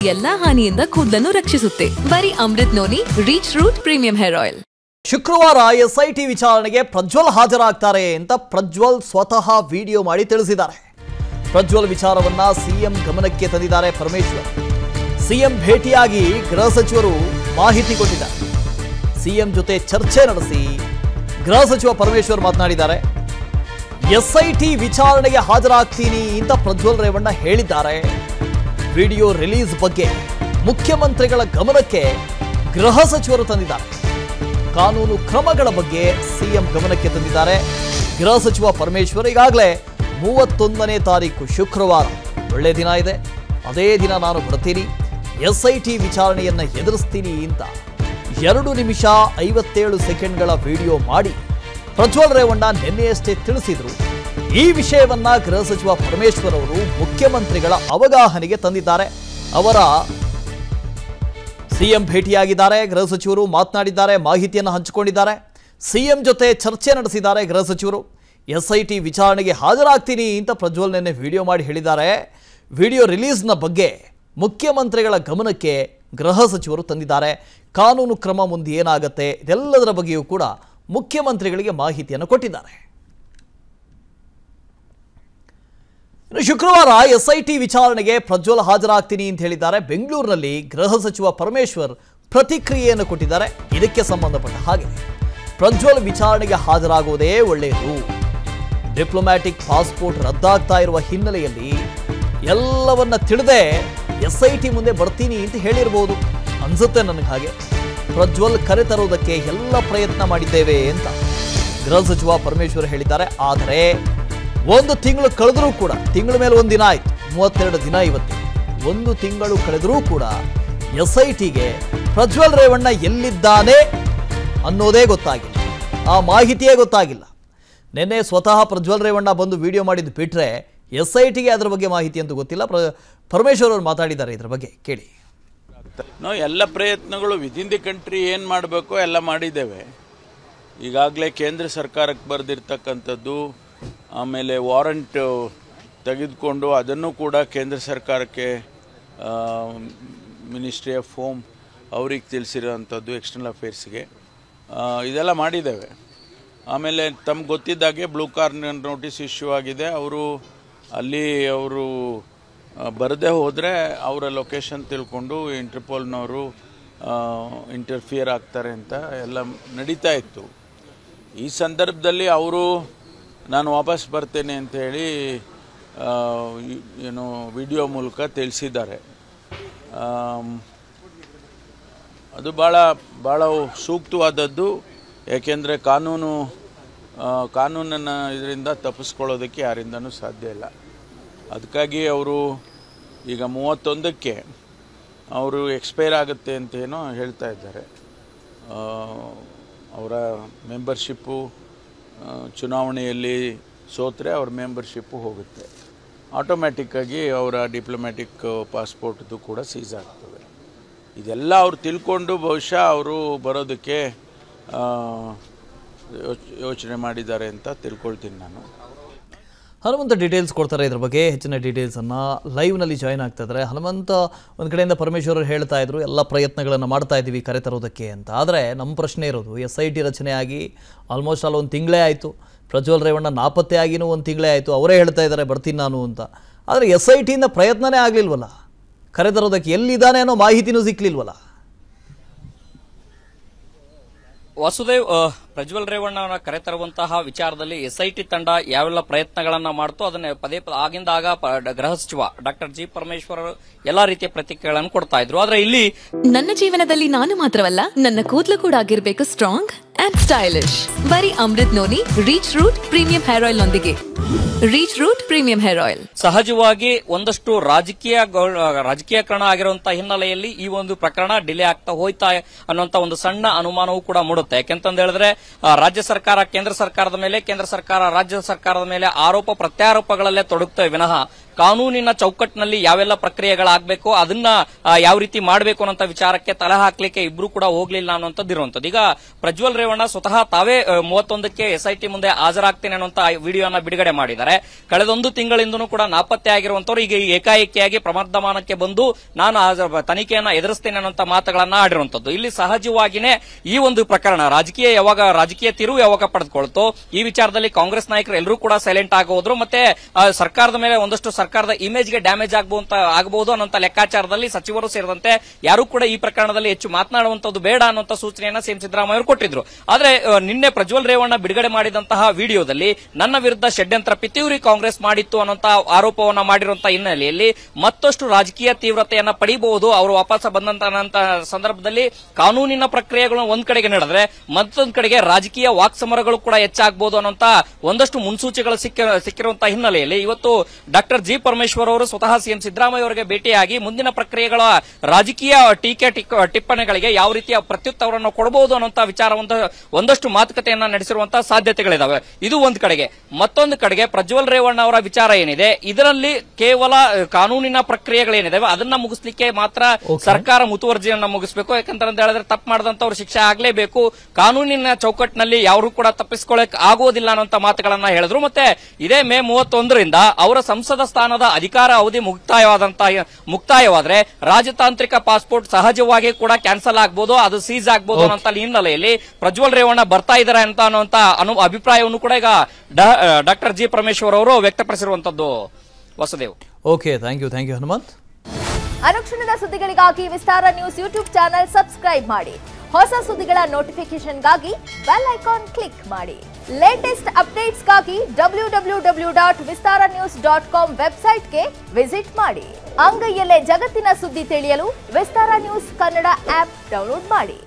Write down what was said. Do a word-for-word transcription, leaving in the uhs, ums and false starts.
ಎಲ್ಲಾ ಹಾನಿಯಿಂದ ಕೂದಲನ್ನು ರಕ್ಷಿಸುತ್ತೆ. ಬರೀ Amrut noni reach root premium hair oil. ಶುಕ್ರವಾರ ಎಸ್ಐಟಿ ವಿಚಾರಣೆಗೆ ಪ್ರಜ್ವಲ್ ಹಾಜರಾಗ್ತಾರೆ ಅಂತ ಪ್ರಜ್ವಲ್ ಸ್ವತಃ ವಿಡಿಯೋ ಮಾಡಿ ತಿಳಿಸಿದ್ದಾರೆ. ಪ್ರಜ್ವಲ್ ವಿಚಾರವನ್ನ ಸಿಎಂ ಗಮನಕ್ಕೆ ತಂದಿದ್ದಾರೆ ಪರಮೇಶ್ವರ್. ಸಿಎಂ ಭೇಟಿಯಾಗಿ ಗೃಹ ಸಚಿವರು ಮಾಹಿತಿ ಕೊಟ್ಟಿದ್ದಾರೆ. ಸಿಎಂ ಜೊತೆ ಚರ್ಚೆ ನಡೆಸಿ ಗೃಹ ಸಚಿವ ಪರಮೇಶ್ವರ್ ಮಾತನಾಡಿದ್ದಾರೆ. ಎಸ್ಐಟಿ ವಿಚಾರಣೆಗೆ ಹಾಜರಾಗ್ತೀನಿ ಅಂತ ಪ್ರಜ್ವಲ್ ರೇವಣ್ಣ ಹೇಳಿದ್ದಾರೆ. ವಿಡಿಯೋ ರಿಲೀಸ್ ಬಗ್ಗೆ ಮುಖ್ಯಮಂತ್ರಿಗಳ ಗಮನಕ್ಕೆ ಗೃಹ ಸಚಿವರು ತಂದಿದ್ದಾರೆ. ಕಾನೂನು ಕ್ರಮಗಳ ಬಗ್ಗೆ ಸಿಎಂ ಗಮನಕ್ಕೆ ತಂದಿದ್ದಾರೆ ಗೃಹ ಸಚಿವ ಪರಮೇಶ್ವರ್. ಈಗಾಗಲೇ ಮೂವತ್ತೊಂದನೇ ತಾರೀಕು ಶುಕ್ರವಾರ ಒಳ್ಳೆ ದಿನ ಇದೆ, ಅದೇ ದಿನ ನಾನು ಬರ್ತೀನಿ, ಎಸ್ಐಟಿ ವಿಚಾರಣೆಯನ್ನ ಎದುರಿಸ್ತೀನಿ ಅಂತ ಎರಡು ನಿಮಿಷ ಐವತ್ತೇಳು ಸೆಕೆಂಡ್ಗಳ ವಿಡಿಯೋ ಮಾಡಿ ಪ್ರಜ್ವಲ್ ರೇವಣ್ಣ ನಿನ್ನೆಯಷ್ಟೇ ತಿಳಿಸಿದ್ರು. ಈ ವಿಷಯವನ್ನ ಗೃಹ ಸಚಿವ ಪರಮೇಶ್ವರ್ ಅವರು ಮುಖ್ಯಮಂತ್ರಿಗಳ ಅವಗಾಹನೆಗೆ ತಂದಿದ್ದಾರೆ. ಅವರ ಸಿಎಂ ಭೇಟಿಯಾಗಿದ್ದಾರೆ, ಗೃಹ ಸಚಿವರು ಮಾತನಾಡಿದ್ದಾರೆ, ಮಾಹಿತಿಯನ್ನು ಹಂಚಿಕೊಂಡಿದ್ದಾರೆ. ಸಿಎಂ ಜೊತೆ ಚರ್ಚೆ ನಡೆಸಿದ್ದಾರೆ ಗೃಹ ಸಚಿವರು. ಎಸ್ಐಟಿ ವಿಚಾರಣೆಗೆ ಹಾಜರಾಗ್ತೀನಿ ಅಂತ ಪ್ರಜ್ವಲ್ ನಿನ್ನೆ ವಿಡಿಯೋ ಮಾಡಿ ಹೇಳಿದ್ದಾರೆ. ವಿಡಿಯೋ ರಿಲೀಸ್ನ ಬಗ್ಗೆ ಮುಖ್ಯಮಂತ್ರಿಗಳ ಗಮನಕ್ಕೆ ಗೃಹ ಸಚಿವರು ತಂದಿದ್ದಾರೆ. ಕಾನೂನು ಕ್ರಮ ಮುಂದೆ ಏನಾಗುತ್ತೆ ಇದೆಲ್ಲದರ ಬಗ್ಗೆಯೂ ಕೂಡ ಮುಖ್ಯಮಂತ್ರಿಗಳಿಗೆ ಮಾಹಿತಿಯನ್ನು ಕೊಟ್ಟಿದ್ದಾರೆ. ಇನ್ನು ಶುಕ್ರವಾರ ಎಸ್ಐಟಿ ವಿಚಾರಣೆಗೆ ಪ್ರಜ್ವಲ್ ಹಾಜರಾಗ್ತೀನಿ ಅಂತ ಹೇಳಿದ್ದಾರೆ. ಬೆಂಗಳೂರಿನಲ್ಲಿ ಗೃಹ ಸಚಿವ ಪರಮೇಶ್ವರ್ ಪ್ರತಿಕ್ರಿಯೆಯನ್ನು ಕೊಟ್ಟಿದ್ದಾರೆ. ಇದಕ್ಕೆ ಸಂಬಂಧಪಟ್ಟ ಹಾಗೆ ಪ್ರಜ್ವಲ್ ವಿಚಾರಣೆಗೆ ಹಾಜರಾಗುವುದೇ ಒಳ್ಳೆಯದು. ಡಿಪ್ಲೊಮ್ಯಾಟಿಕ್ ಪಾಸ್ಪೋರ್ಟ್ ರದ್ದಾಗ್ತಾ ಇರುವ ಹಿನ್ನೆಲೆಯಲ್ಲಿ ಎಲ್ಲವನ್ನ ತಿಳಿದೇ ಎಸ್ಐಟಿ ಮುಂದೆ ಬರ್ತೀನಿ ಅಂತ ಹೇಳಿರಬಹುದು ಅನ್ಸುತ್ತೆ ನನಗೆ. ಹಾಗೆ ಪ್ರಜ್ವಲ್ ಕರೆ ತರುವುದಕ್ಕೆ ಎಲ್ಲ ಪ್ರಯತ್ನ ಮಾಡಿದ್ದೇವೆ ಅಂತ ಗೃಹ ಸಚಿವ ಪರಮೇಶ್ವರ್ ಹೇಳಿದ್ದಾರೆ. ಆದರೆ ಒಂದು ತಿಂಗಳು ಕಳೆದರೂ ಕೂಡ, ತಿಂಗಳ ಮೇಲೆ ಒಂದು ದಿನ ಆಯ್ತು, ಮೂವತ್ತೆರಡು ದಿನ ಇವತ್ತು, ಒಂದು ತಿಂಗಳು ಕಳೆದರೂ ಕೂಡ ಎಸ್ಐಟಿಗೆ ಪ್ರಜ್ವಲ್ ರೇವಣ್ಣ ಎಲ್ಲಿದ್ದಾನೆ ಅನ್ನೋದೇ ಗೊತ್ತಾಗಿಲ್ಲ, ಆ ಮಾಹಿತಿಯೇ ಗೊತ್ತಾಗಿಲ್ಲ. ನಿನ್ನೆ ಸ್ವತಃ ಪ್ರಜ್ವಲ್ ರೇವಣ್ಣ ಬಂದು ವಿಡಿಯೋ ಮಾಡಿದ್ದು ಬಿಟ್ಟರೆ ಎಸ್ಐಟಿಗೆ ಅದರ ಬಗ್ಗೆ ಮಾಹಿತಿ ಅಂತೂ ಗೊತ್ತಿಲ್ಲ. ಪರಮೇಶ್ವರ್ ಅವರು ಮಾತಾಡಿದ್ದಾರೆ ಇದರ ಬಗ್ಗೆ, ಕೇಳಿ. ನಾವು ಎಲ್ಲ ಪ್ರಯತ್ನಗಳು ವಿದಿನ್ ದಿ ಕಂಟ್ರಿ ಏನು ಮಾಡಬೇಕು ಎಲ್ಲ ಮಾಡಿದ್ದೇವೆ. ಈಗಾಗಲೇ ಕೇಂದ್ರ ಸರ್ಕಾರಕ್ಕೆ ಬರೆದಿರ್ತಕ್ಕಂಥದ್ದು, ಆಮೇಲೆ ವಾರಂಟ್ ತೆಗೆದುಕೊಂಡು ಅದನ್ನು ಕೂಡ ಕೇಂದ್ರ ಸರ್ಕಾರಕ್ಕೆ ಮಿನಿಸ್ಟ್ರಿ ಆಫ್ ಹೋಮ್ ಅವ್ರಿಗೆ ತಿಳಿಸಿರೋವಂಥದ್ದು, ಎಕ್ಸ್ಟರ್ನಲ್ ಅಫೇರ್ಸ್ಗೆ ಇದೆಲ್ಲ ಮಾಡಿದ್ದೇವೆ. ಆಮೇಲೆ ತಮ್ಗೆ ಗೊತ್ತಿದ್ದಾಗೆ ಬ್ಲೂ ಕಾರ್ನರ್ ನೋಟಿಸ್ ಇಶ್ಯೂ ಆಗಿದೆ. ಅವರು ಅಲ್ಲಿ ಅವರು ಬರದೇ ಹೋದರೆ ಅವರ ಲೊಕೇಶನ್ ತಿಳ್ಕೊಂಡು ಇಂಟರ್ಪೋಲ್ನವರು ಇಂಟರ್ಫಿಯರ್ ಆಗ್ತಾರೆ ಅಂತ ಎಲ್ಲ ನಡೀತಾ ಇತ್ತು. ಈ ಸಂದರ್ಭದಲ್ಲಿ ಅವರು ನಾನು ವಾಪಸ್ ಬರ್ತೇನೆ ಅಂತ ಹೇಳಿ ಏನು ವಿಡಿಯೋ ಮೂಲಕ ತಿಳಿಸಿದ್ದಾರೆ. ಅದು ಭಾಳ ಭಾಳ ಸೂಕ್ತವಾದದ್ದು. ಏಕೆಂದರೆ ಕಾನೂನು ಕಾನೂನನ್ನು ಇದರಿಂದ ತಪ್ಪಿಸ್ಕೊಳ್ಳೋದಕ್ಕೆ ಯಾರಿಂದನೂ ಸಾಧ್ಯ ಇಲ್ಲ. ಅದಕ್ಕಾಗಿ ಅವರು ಈಗ ಮೂವತ್ತೊಂದಕ್ಕೆ ಅವರು ಎಕ್ಸ್ಪೈರ್ ಆಗುತ್ತೆ ಅಂತೇನೋ ಹೇಳ್ತಾ ಇದ್ದಾರೆ. ಅವರ ಮೆಂಬರ್ಶಿಪ್ಪು ಚುನಾವಣೆಯಲ್ಲಿ ಸೋತರೆ ಅವ್ರ ಮೆಂಬರ್ಶಿಪ್ಪು ಹೋಗುತ್ತೆ. ಆಟೋಮ್ಯಾಟಿಕ್ಕಾಗಿ ಅವರ ಡಿಪ್ಲೊಮ್ಯಾಟಿಕ್ ಪಾಸ್ಪೋರ್ಟ್ದು ಕೂಡ ಸೀಸ್ ಆಗ್ತದೆ. ಇದೆಲ್ಲ ಅವ್ರು ತಿಳ್ಕೊಂಡು ಬಹುಶಃ ಅವರು ಬರೋದಕ್ಕೆ ಯೋಚನೆ ಮಾಡಿದ್ದಾರೆ ಅಂತ ತಿಳ್ಕೊಳ್ತೀನಿ ನಾನು. ಹನುಮಂತ ಡೀಟೇಲ್ಸ್ ಕೊಡ್ತಾರೆ ಇದ್ರ ಬಗ್ಗೆ, ಹೆಚ್ಚಿನ ಡೀಟೇಲ್ಸನ್ನು ಲೈವ್ನಲ್ಲಿ ಜಾಯ್ನ್ ಆಗ್ತಾ ಇದ್ದಾರೆ. ಹನುಮಂತ, ಒಂದು ಕಡೆಯಿಂದ ಪರಮೇಶ್ವರ್ ಹೇಳ್ತಾ ಇದ್ರು ಎಲ್ಲ ಪ್ರಯತ್ನಗಳನ್ನು ಮಾಡ್ತಾ ಇದ್ದೀವಿ ಕರೆ ತರೋದಕ್ಕೆ ಅಂತ. ಆದರೆ ನಮ್ಮ ಪ್ರಶ್ನೆ ಇರೋದು, ಎಸ್ ಐ ಟಿ ರಚನೆಯಾಗಿ ಆಲ್ಮೋಸ್ಟ್ ಅಲ್ಲಿ ಒಂದು ತಿಂಗಳೇ ಆಯಿತು, ಪ್ರಜ್ವಲ್ ರೇವಣ್ಣ ನಾಪತ್ತೆ ಆಗಿನೂ ಒಂದು ತಿಂಗಳೇ ಆಯಿತು, ಅವರೇ ಹೇಳ್ತಾ ಇದ್ದಾರೆ ಬರ್ತೀನಿ ನಾನು ಅಂತ. ಆದರೆ ಎಸ್ ಐ ಟಿಯಿಂದ ಪ್ರಯತ್ನನೇ ಆಗಲಿಲ್ವಲ್ಲ, ಕರೆ ತರೋದಕ್ಕೆ ಎಲ್ಲಿದ್ದಾನೆ ಅನ್ನೋ ಮಾಹಿತಿನೂ ಸಿಕ್ಕಲಿಲ್ವಲ್ಲ. ವಾಸುದೇವ್, ಪ್ರಜ್ವಲ್ ರೇವಣ್ಣ ಕರೆ ತರುವಂತಹ ವಿಚಾರದಲ್ಲಿ ಎಸ್ಐಟಿ ತಂಡ ಯಾವೆಲ್ಲ ಪ್ರಯತ್ನಗಳನ್ನ ಮಾಡ್ತೋ ಅದನ್ನ ಪದೇ ಪದೇ ಆಗಿಂದಾಗ ಗೃಹ ಸಚಿವ ಡಾಕ್ಟರ್ ಜಿ ಪರಮೇಶ್ವರ್ ಎಲ್ಲಾ ರೀತಿಯ ಪ್ರತಿಕ್ರಿಯೆಗಳನ್ನು ಕೊಡ್ತಾ ಇದ್ರು. ಆದ್ರೆ ಇಲ್ಲಿ ನನ್ನ ಜೀವನದಲ್ಲಿ ನಾನು ಮಾತ್ರವಲ್ಲ, ನನ್ನ ಕೂದಲು ಕೂಡ ಆಗಿರ್ಬೇಕು ಸ್ಟ್ರಾಂಗ್ ಅಂಡ್ ಸ್ಟೈಲಿಶ್. ಬರೀ Amrut noni reach root premium hair oil ನೊಂದಿಗೆ. Reach root premium hair oil ಸಹಜವಾಗಿ ಒಂದಷ್ಟು ರಾಜಕೀಯ ರಾಜಕೀಯಕರಣ ಆಗಿರುವಂತಹ ಹಿನ್ನೆಲೆಯಲ್ಲಿ ಈ ಒಂದು ಪ್ರಕರಣ ಡಿಲೇ ಆಗ್ತಾ ಹೋಯ್ತಾ ಅನ್ನುವಂತ ಒಂದು ಸಣ್ಣ ಅನುಮಾನವೂ ಕೂಡ ಮೂಡುತ್ತೆ. ಯಾಕೆಂತಂದ ಹೇಳಿದ್ರೆ ರಾಜ್ಯ ಸರ್ಕಾರ ಕೇಂದ್ರ ಸರ್ಕಾರದ ಮೇಲೆ, ಕೇಂದ್ರ ಸರ್ಕಾರ ರಾಜ್ಯ ಸರ್ಕಾರದ ಮೇಲೆ ಆರೋಪ ಪ್ರತ್ಯಾರೋಪಗಳಲ್ಲೇ ತೊಡಗುತ್ತವೆ ವಿನಃ ಕಾನೂನಿನ ಚೌಕಟ್ಟಿನಲ್ಲಿ ಯಾವೆಲ್ಲ ಪ್ರಕ್ರಿಯೆಗಳಾಗಬೇಕು ಅದನ್ನ ಯಾವ ರೀತಿ ಮಾಡಬೇಕು ಅನ್ನೋ ವಿಚಾರಕ್ಕೆ ತಲೆ ಹಾಕ್ಲಿಕ್ಕೆ ಇಬ್ರು ಕೂಡ ಹೋಗ್ಲಿಲ್ಲ ಅನ್ನುವಂಥದ್ದು ಇರುವಂತದ್ದು. ಈಗ ಪ್ರಜ್ವಲ್ ರೇವಣ್ಣ ಸ್ವತಃ ತಾವೇ ಮೂವತ್ತೊಂದಕ್ಕೆ ಎಸ್ಐಟಿ ಮುಂದೆ ಹಾಜರಾಗ್ತೇನೆ ಅನ್ನುವಂತ ವಿಡಿಯೋನ ಬಿಡುಗಡೆ ಮಾಡಿದ್ದಾರೆ. ಕಳೆದೊಂದು ತಿಂಗಳಿಂದನೂ ಕೂಡ ನಾಪತ್ತೆ ಆಗಿರುವಂತವ್ರು ಈಗ ಏಕಾಏಕಿಯಾಗಿ ಪ್ರಮರ್ದಮಾನಕ್ಕೆ ಬಂದು ನಾನು ತನಿಖೆಯನ್ನ ಎದುರಿಸ್ತೇನೆ ಅನ್ನುವಂತ ಮಾತುಗಳನ್ನ ಆಡಿರುವಂತದ್ದು. ಇಲ್ಲಿ ಸಹಜವಾಗಿನೇ ಈ ಒಂದು ಪ್ರಕರಣ ರಾಜಕೀಯ ಯಾವಾಗ ರಾಜಕೀಯ ತಿರುವು ಯಾವಾಗ ಪಡೆದುಕೊಳ್ತೋ ಈ ವಿಚಾರದಲ್ಲಿ ಕಾಂಗ್ರೆಸ್ ನಾಯಕರು ಎಲ್ಲರೂ ಕೂಡ ಸೈಲೆಂಟ್ ಆಗೋದ್ರು. ಮತ್ತೆ ಸರ್ಕಾರದ ಮೇಲೆ ಒಂದಷ್ಟು ಸರ್ಕಾರದ ಇಮೇಜ್ಗೆ ಡ್ಯಾಮೇಜ್ ಆಗಬಹುದು ಅನ್ನೋ ಲೆಕ್ಕಾಚಾರದಲ್ಲಿ ಸಚಿವರು ಸೇರಿದಂತೆ ಯಾರು ಕೂಡ ಈ ಪ್ರಕರಣದಲ್ಲಿ ಹೆಚ್ಚು ಮಾತನಾಡುವಂತದ್ದು ಬೇಡ ಅನ್ನುವಂತ ಸೂಚನೆಯನ್ನ ಸಿಎಂ ಸಿದ್ದರಾಮಯ್ಯ ಅವರು ಕೊಟ್ಟಿದ್ರು. ಆದ್ರೆ ನಿನ್ನೆ ಪ್ರಜ್ವಲ್ ರೇವಣ್ಣ ಬಿಡುಗಡೆ ಮಾಡಿದಂತಹ ವಿಡಿಯೋದಲ್ಲಿ ನನ್ನ ವಿರುದ್ಧ ಷಡ್ಯಂತ್ರ ಪಿತೂರಿ ಕಾಂಗ್ರೆಸ್ ಮಾಡಿತ್ತು ಅನ್ನುವಂತ ಆರೋಪವನ್ನ ಮಾಡಿರುವಂತಹ ಹಿನ್ನೆಲೆಯಲ್ಲಿ ಮತ್ತಷ್ಟು ರಾಜಕೀಯ ತೀವ್ರತೆಯನ್ನ ಪಡೆಯಬಹುದು. ಅವರು ವಾಪಸ್ ಬಂದಂತ ಸಂದರ್ಭದಲ್ಲಿ ಕಾನೂನಿನ ಪ್ರಕ್ರಿಯೆಗಳು ಒಂದ್ ಕಡೆಗೆ ನಡೆದ್ರೆ ಮತ್ತೊಂದ್ ಕಡೆಗೆ ರಾಜಕೀಯ ವಾಕ್ಸಮರಗಳು ಕೂಡ ಹೆಚ್ಚಾಗಬಹುದು ಅನ್ನುವಂತ ಒಂದಷ್ಟು ಮುನ್ಸೂಚನೆಗಳು ಸಿಕ್ಕಿರುವಂತಹ ಹಿನ್ನೆಲೆಯಲ್ಲಿ ಇವತ್ತು ಡಾಕ್ಟರ್ ಜಿ ಪರಮೇಶ್ವರ್ ಅವರು ಸ್ವತಃ ಸಿಎಂ ಸಿದ್ದರಾಮಯ್ಯ ಅವರಿಗೆ ಭೇಟಿಯಾಗಿ ಮುಂದಿನ ಪ್ರಕ್ರಿಯೆಗಳ ರಾಜಕೀಯ ಟೀಕೆ ಟಿಪ್ಪಣಿಗಳಿಗೆ ಯಾವ ರೀತಿಯ ಪ್ರತ್ಯುತ್ತರವನ್ನು ಕೊಡಬಹುದು ಅನ್ನುವಂತ ವಿಚಾರ ಒಂದಷ್ಟು ಮಾತುಕತೆಯನ್ನ ನಡೆಸಿರುವಂತಹ ಸಾಧ್ಯತೆಗಳಿದಾವೆ. ಇದು ಒಂದು ಕಡೆಗೆ. ಮತ್ತೊಂದು ಕಡೆಗೆ ಪ್ರಜ್ವಲ್ ರೇವಣ್ಣ ಅವರ ವಿಚಾರ ಏನಿದೆ ಇದರಲ್ಲಿ ಕೇವಲ ಕಾನೂನಿನ ಪ್ರಕ್ರಿಯೆಗಳೇನಿದಾವೆ ಅದನ್ನ ಮುಗಿಸ್ಲಿಕ್ಕೆ ಮಾತ್ರ ಸರ್ಕಾರ ಮುತುವರ್ಜಿಯನ್ನ ಮುಗಿಸಬೇಕು. ಯಾಕಂತ ಹೇಳಿದ್ರೆ ತಪ್ಪು ಮಾಡಿದಂತವ್ರು ಶಿಕ್ಷೆ ಆಗ್ಲೇಬೇಕು. ಕಾನೂನಿನ ಚೌಕಟ್ಟಿನಲ್ಲಿ ಯಾರು ಕೂಡ ತಪ್ಪಿಸಿಕೊಳ್ಳಕ್ ಆಗೋದಿಲ್ಲ ಅನ್ನುವಂತ ಮಾತುಗಳನ್ನ ಹೇಳಿದ್ರು. ಮತ್ತೆ ಇದೇ ಮೇ ಮೂವತ್ತೊಂದರಿಂದ ಅವರ ಸಂಸದ ಸ್ಥಾನದ ಅಧಿಕಾರ ಅವಧಿ ಮುಕ್ತಾಯವಾದಂತಹ ಮುಕ್ತಾಯವಾದ್ರೆ ರಾಜತಾಂತ್ರಿಕ ಪಾಸ್ಪೋರ್ಟ್ ಸಹಜವಾಗಿ ಕೂಡ ಕ್ಯಾನ್ಸಲ್ ಆಗಬಹುದು, ಅದು ಸೀಸ್ ಆಗಬಹುದು ಅನ್ನೋ ಹಿನ್ನೆಲೆಯಲ್ಲಿ ಪ್ರಜ್ವಲ್ ರೇವಣ್ಣ ಬರ್ತಾ ಇದ್ದಾರೆ ಅಂತ ಅನ್ನುವಂತ ಅಭಿಪ್ರಾಯವನ್ನು ಕೂಡ ಈಗ ಡಾಕ್ಟರ್ ಜಿ ಪರಮೇಶ್ವರ್ ಅವರು ವ್ಯಕ್ತಪಡಿಸಿರುವಂತದ್ದು. Vasudev. Okay, thank you thank you Hanumanth. ಅನುಕ್ಷಣದ ಸುದ್ದಿಗಳಿಗಾಗಿ Vistara news YouTube channel subscribe ಮಾಡಿ. ಹೊಸ ಸುದ್ದಿಗಳ ನೋಟಿಫಿಕೇಶನ್ಗಾಗಿ ಬೆಲ್ ಐಕಾನ್ ಕ್ಲಿಕ್ ಮಾಡಿ. ಲೇಟೆಸ್ಟ್ ಅಪ್ಡೇಟ್ಸ್ಗಾಗಿ W W W dot Vistara news dot com ವೆಬ್ಸೈಟ್ಗೆ ವಿಸಿಟ್ ಮಾಡಿ. ಅಂಗೈಯಲ್ಲೇ ಜಗತ್ತಿನ ಸುದ್ದಿ ತಿಳಿಯಲು Vistara news Kannada app download ಮಾಡಿ.